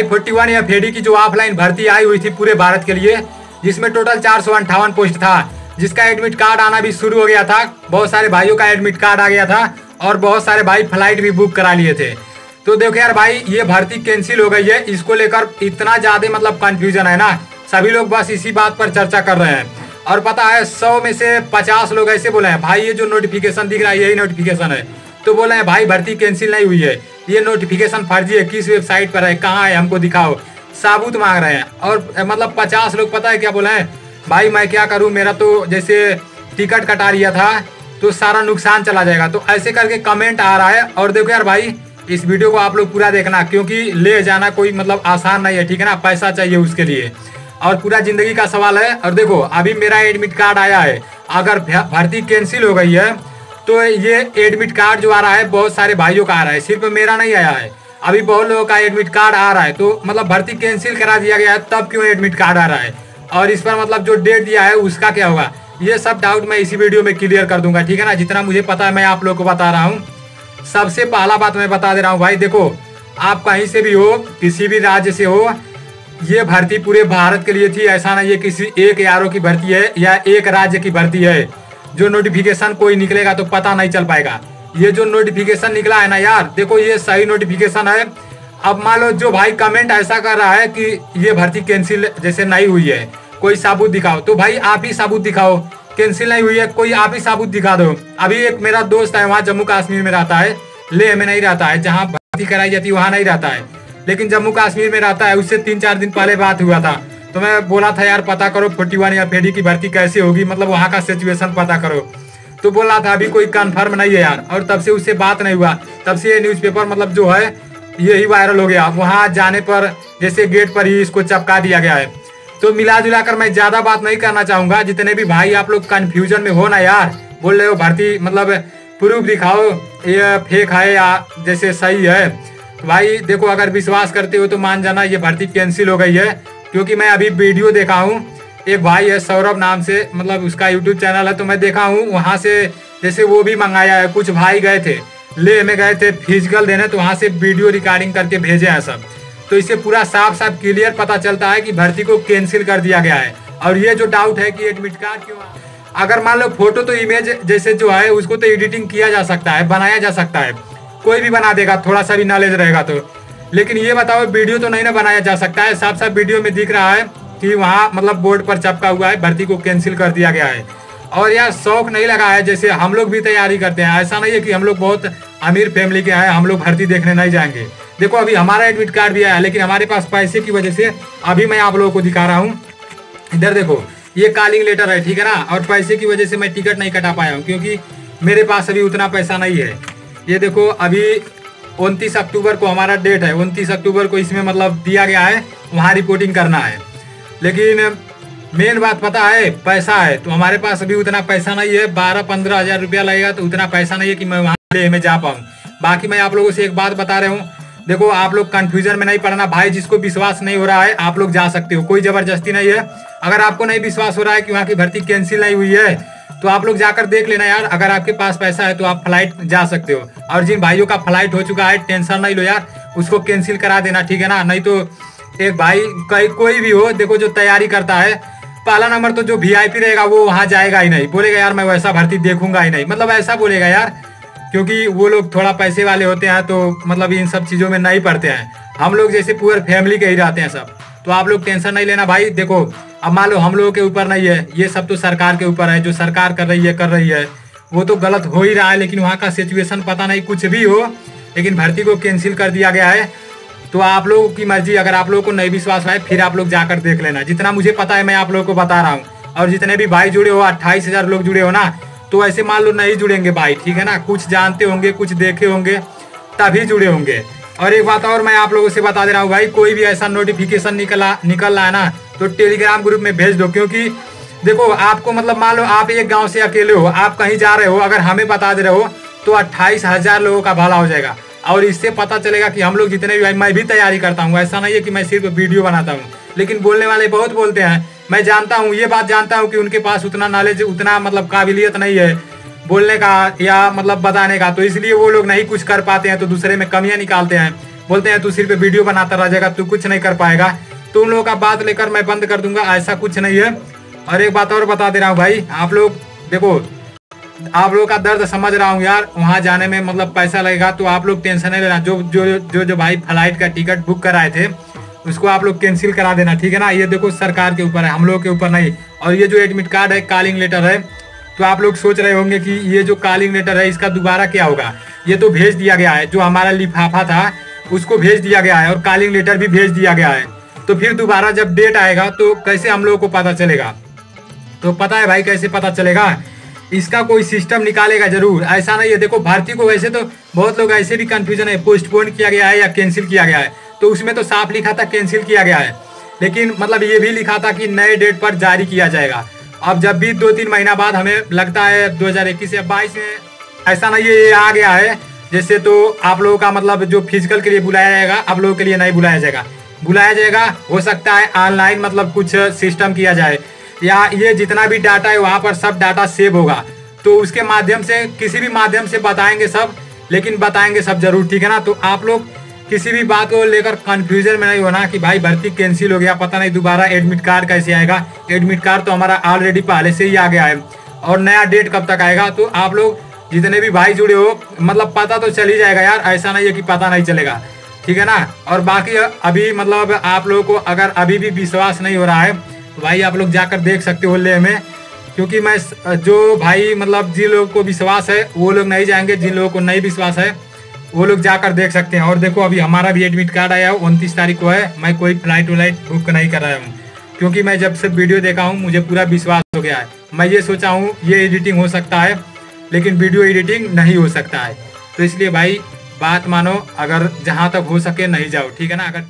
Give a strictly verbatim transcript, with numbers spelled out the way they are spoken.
Forty one या फेडी की जो ऑफलाइन भर्ती आई हुई थी पूरे भारत के लिए, जिसमें टोटल चार सौ अंठावन पोस्ट था, जिसका एडमिट कार्ड आना भी शुरू हो गया था। बहुत सारे भाइयों का एडमिट कार्ड आ गया था और बहुत सारे भाई फ्लाइट भी बुक करा लिए थे। तो देखो यार भाई, ये भर्ती कैंसिल हो गई है। इसको लेकर इतना ज्यादा मतलब कंफ्यूजन है ना, सभी लोग बस इसी बात पर चर्चा कर रहे हैं। और पता है सौ में से पचास लोग ऐसे बोले हैं भाई ये जो नोटिफिकेशन दिख रहा है यही नोटिफिकेशन है। तो बोले हैं भाई भर्ती कैंसिल नहीं हुई है, ये नोटिफिकेशन फर्जी है, किस वेबसाइट पर है, कहाँ है, हमको दिखाओ, साबूत मांग रहे हैं। और मतलब पचास लोग पता है क्या बोले हैं, भाई मैं क्या करूँ, मेरा तो जैसे टिकट कटा लिया था तो सारा नुकसान चला जाएगा। तो ऐसे करके कमेंट आ रहा है। और देखो यार भाई, इस वीडियो को आप लोग पूरा देखना, क्योंकि ले जाना कोई मतलब आसान नहीं है, ठीक है ना, पैसा चाहिए उसके लिए और पूरा जिंदगी का सवाल है। और देखो अभी मेरा एडमिट कार्ड आया है, अगर भर्ती कैंसिल हो गई है तो ये एडमिट कार्ड जो आ रहा है बहुत सारे भाइयों का आ रहा है, सिर्फ मेरा नहीं आया है, अभी बहुत लोगों का एडमिट कार्ड आ रहा है। तो मतलब भर्ती कैंसिल करा दिया गया है तब क्यों एडमिट कार्ड आ रहा है, और इस पर मतलब जो डेट दिया है उसका क्या होगा, ये सब डाउट मैं इसी वीडियो में क्लियर कर दूंगा, ठीक है ना। जितना मुझे पता है मैं आप लोग को बता रहा हूँ। सबसे पहला बात मैं बता दे रहा हूँ भाई, देखो आप कहीं से भी हो, किसी भी राज्य से हो, ये भर्ती पूरे भारत के लिए थी। ऐसा नहीं है किसी एक यारों की भर्ती है या एक राज्य की भर्ती है। जो नोटिफिकेशन कोई निकलेगा तो पता नहीं चल पाएगा। ये जो नोटिफिकेशन निकला है ना यार, देखो ये सही नोटिफिकेशन है। अब मान लो जो भाई कमेंट ऐसा कर रहा है कि ये भर्ती कैंसिल जैसे नहीं हुई है, कोई साबूत दिखाओ, तो भाई आप ही साबूत दिखाओ। कैंसिल नहीं हुई है, कोई आप ही साबूत दिखा दो। अभी एक मेरा दोस्त है, वहाँ जम्मू कश्मीर में रहता है, लेह में नहीं रहता है, जहाँ भर्ती कराई जाती है वहाँ नहीं रहता है, लेकिन जम्मू कश्मीर में रहता है। उससे तीन चार दिन पहले बात हुआ था, तो मैं बोला था यार पता करो फोर्टी वन या फेडी की भर्ती कैसे होगी, मतलब वहाँ का सिचुएशन पता करो। तो बोला था अभी कोई कंफर्म नहीं है यार, और तब से उससे बात नहीं हुआ। तब से ये न्यूज़पेपर मतलब जो है यही वायरल हो गया। वहाँ जाने पर जैसे गेट पर ही इसको चिपका दिया गया है। तो मिला जुला कर मैं ज़्यादा बात नहीं करना चाहूँगा। जितने भी भाई आप लोग कन्फ्यूजन में हो ना यार, बोल रहे हो भर्ती मतलब प्रूफ दिखाओ ये फेक है या जैसे सही है, भाई देखो अगर विश्वास करते हो तो मान जाना ये भर्ती कैंसिल हो गई है। क्योंकि मैं अभी वीडियो देखा हूँ, एक भाई है सौरभ नाम से, मतलब उसका यूट्यूब चैनल है, तो मैं देखा हूँ वहाँ से जैसे वो भी मंगाया है। कुछ भाई गए थे, ले में गए थे फिजिकल देने, तो वहाँ से वीडियो रिकॉर्डिंग करके भेजे हैं सब। तो इससे पूरा साफ साफ क्लियर पता चलता है कि भर्ती को कैंसिल कर दिया गया है। और ये जो डाउट है कि एडमिट कार्ड क्यों, अगर मान लो फोटो तो इमेज जैसे जो है उसको तो एडिटिंग किया जा सकता है, बनाया जा सकता है, कोई भी बना देगा थोड़ा सा भी नॉलेज रहेगा तो। लेकिन ये बताओ वीडियो तो नहीं ना बनाया जा सकता है। साफ साफ वीडियो में दिख रहा है कि वहाँ मतलब बोर्ड पर चिपका हुआ है भर्ती को कैंसिल कर दिया गया है। और यार शौक नहीं लगा है, जैसे हम लोग भी तैयारी करते हैं, ऐसा नहीं है कि हम लोग बहुत अमीर फैमिली के हैं हम लोग भर्ती देखने नहीं जाएंगे। देखो अभी हमारा एडमिट कार्ड भी आया, लेकिन हमारे पास पैसे की वजह से अभी मैं आप लोगों को दिखा रहा हूँ, इधर देखो ये कॉलिंग लेटर है, ठीक है ना। और पैसे की वजह से मैं टिकट नहीं कटा पाया हूँ, क्योंकि मेरे पास अभी उतना पैसा नहीं है। ये देखो अभी उनतीस अक्टूबर को हमारा डेट है, उनतीस अक्टूबर को इसमें मतलब दिया गया है वहाँ रिपोर्टिंग करना है। लेकिन मेन बात पता है पैसा है, तो हमारे पास अभी उतना पैसा नहीं है। बारह पंद्रह हज़ार रुपया लगेगा, तो उतना पैसा नहीं है कि मैं वहाँ ले में जा पाऊँ। बाकी मैं आप लोगों से एक बात बता रहा हूँ, देखो आप लोग कंफ्यूजन में नहीं पड़ना भाई। जिसको विश्वास नहीं हो रहा है आप लोग जा सकते हो, कोई जबरदस्ती नहीं है। अगर आपको नहीं विश्वास हो रहा है कि वहाँ की भर्ती कैंसिल नहीं हुई है तो आप लोग जाकर देख लेना यार। अगर आपके पास पैसा है तो आप फ्लाइट जा सकते हो। और जिन भाइयों का फ्लाइट हो चुका है टेंशन नहीं लो यार, उसको कैंसिल करा देना, ठीक है ना। नहीं तो एक भाई कहीं कोई भी हो, देखो जो तैयारी करता है, पहला नंबर तो जो वीआईपी रहेगा वो वहाँ जाएगा ही नहीं, बोलेगा यार मैं वैसा भर्ती देखूंगा ही नहीं, मतलब ऐसा बोलेगा यार, क्योंकि वो लोग थोड़ा पैसे वाले होते हैं तो मतलब इन सब चीज़ों में नहीं पड़ते हैं। हम लोग जैसे पूरे फैमिली के ही रहते हैं सब, तो आप लोग टेंशन नहीं लेना भाई। देखो अब मान लो हम लोगों के ऊपर नहीं है, ये सब तो सरकार के ऊपर है। जो सरकार कर रही है कर रही है वो तो गलत हो ही रहा है, लेकिन वहाँ का सिचुएशन पता नहीं कुछ भी हो, लेकिन भर्ती को कैंसिल कर दिया गया है। तो आप लोगों की मर्जी, अगर आप लोगों को नहीं विश्वास है फिर आप लोग जाकर देख लेना। जितना मुझे पता है मैं आप लोगों को बता रहा हूँ। और जितने भी भाई जुड़े हो, अट्ठाईस हजार लोग जुड़े हो ना, तो ऐसे मान लो नहीं जुड़ेंगे भाई, ठीक है ना। कुछ जानते होंगे, कुछ देखे होंगे, तभी जुड़े होंगे। और एक बात और मैं आप लोगों से बता दे रहा हूँ भाई, कोई भी ऐसा नोटिफिकेशन निकला निकल रहा है ना तो टेलीग्राम ग्रुप में भेज दो। क्योंकि देखो आपको मतलब मान लो आप एक गांव से अकेले हो, आप कहीं जा रहे हो, अगर हमें बता दे रहे हो तो अट्ठाईस हजार लोगों का भला हो जाएगा। और इससे पता चलेगा कि हम लोग जितने भी, मैं भी तैयारी करता हूँ, ऐसा नहीं है कि मैं सिर्फ वीडियो बनाता हूँ। लेकिन बोलने वाले बहुत बोलते हैं, मैं जानता हूँ, ये बात जानता हूँ कि उनके पास उतना नॉलेज, उतना मतलब काबिलियत नहीं है बोलने का या मतलब बताने का, तो इसलिए वो लोग नहीं कुछ कर पाते हैं, तो दूसरे में कमियां निकालते हैं। बोलते हैं तू सिर्फ वीडियो बनाता रह जाएगा, तू कुछ नहीं कर पाएगा, तो उन लोगों का बात लेकर मैं बंद कर दूंगा, ऐसा कुछ नहीं है। और एक बात और बता दे रहा हूँ भाई, आप लोग देखो, आप लोगों का दर्द समझ रहा हूँ यार, वहाँ जाने में मतलब पैसा लगेगा, तो आप लोग टेंशन नहीं लेना। जो जो जो जो भाई फ्लाइट का टिकट बुक कराए थे उसको आप लोग कैंसिल करा देना, ठीक है ना। ये देखो सरकार के ऊपर है, हम लोग के ऊपर नहीं। और ये जो एडमिट कार्ड है, कॉलिंग लेटर है, तो आप लोग सोच रहे होंगे कि ये जो कॉलिंग लेटर है इसका दोबारा क्या होगा। ये तो भेज दिया गया है, जो हमारा लिफाफा था उसको भेज दिया गया है और कॉलिंग लेटर भी भेज दिया गया है। तो फिर दोबारा जब डेट आएगा तो कैसे हम लोगों को पता चलेगा। तो पता है भाई कैसे पता चलेगा, इसका कोई सिस्टम निकालेगा जरूर, ऐसा नहीं है। देखो भर्ती को वैसे तो बहुत लोग ऐसे भी कंफ्यूजन है, पोस्टपोन किया गया है या कैंसिल किया गया है, तो उसमें तो साफ लिखा था कैंसिल किया गया है, लेकिन मतलब ये भी लिखा था कि नए डेट पर जारी किया जाएगा। अब जब भी दो तीन महीना बाद हमें लगता है दो हजार इक्कीस या बाईस में, ऐसा नहीं है, ये आ गया है जैसे, तो आप लोगों का मतलब जो फिजिकल के लिए बुलाया जाएगा, आप लोगों के लिए नहीं बुलाया जाएगा, बुलाया जाएगा हो सकता है ऑनलाइन मतलब कुछ सिस्टम किया जाए, या ये जितना भी डाटा है वहाँ पर सब डाटा सेव होगा, तो उसके माध्यम से किसी भी माध्यम से बताएंगे सब, लेकिन बताएंगे सब जरूर, ठीक है ना। तो आप लोग किसी भी बात को लेकर कंफ्यूजन में नहीं होना कि भाई भर्ती कैंसिल हो गया, पता नहीं दोबारा एडमिट कार्ड कैसे आएगा। एडमिट कार्ड तो हमारा ऑलरेडी पहले से ही आ गया है, और नया डेट कब तक आएगा, तो आप लोग जितने भी भाई जुड़े हो मतलब पता तो चल ही जाएगा यार, ऐसा नहीं है कि पता नहीं चलेगा, ठीक है ना। और बाकी अभी मतलब आप लोगों को अगर अभी भी विश्वास नहीं हो रहा है तो भाई आप लोग जाकर देख सकते हो ले में, क्योंकि मैं जो भाई मतलब जिन लोगों को विश्वास है वो लोग नहीं जाएंगे, जिन लोगों को नहीं विश्वास है वो लोग जाकर देख सकते हैं। और देखो अभी हमारा भी एडमिट कार्ड आया उनतीस तारीख को है, मैं कोई फ्लाइट व्लाइट बुक नहीं कर रहा हूँ, क्योंकि मैं जब से वीडियो देखा हूँ मुझे पूरा विश्वास हो गया है। मैं ये सोचा हूँ ये एडिटिंग हो सकता है, लेकिन वीडियो एडिटिंग नहीं हो सकता है, तो इसलिए भाई बात मानो, अगर जहाँ तक हो सके नहीं जाओ, ठीक है ना। अगर